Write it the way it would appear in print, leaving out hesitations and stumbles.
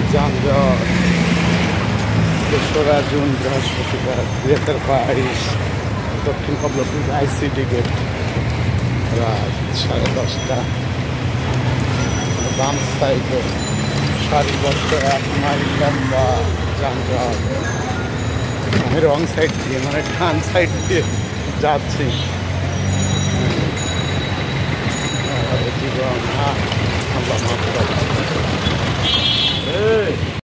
যানজট। ২রা জুন বৃহস্পতিবার ২০২২ দক্ষিণ কমলাপুর আইসিডি গেট রাত 10:30। বাম সাইডে সারিবদ্ধ 1 মাইল লম্বা যানজট। আমি রং সাইড দিয়ে মানে ডান সাইড দিয়ে যাচ্ছি। জীবন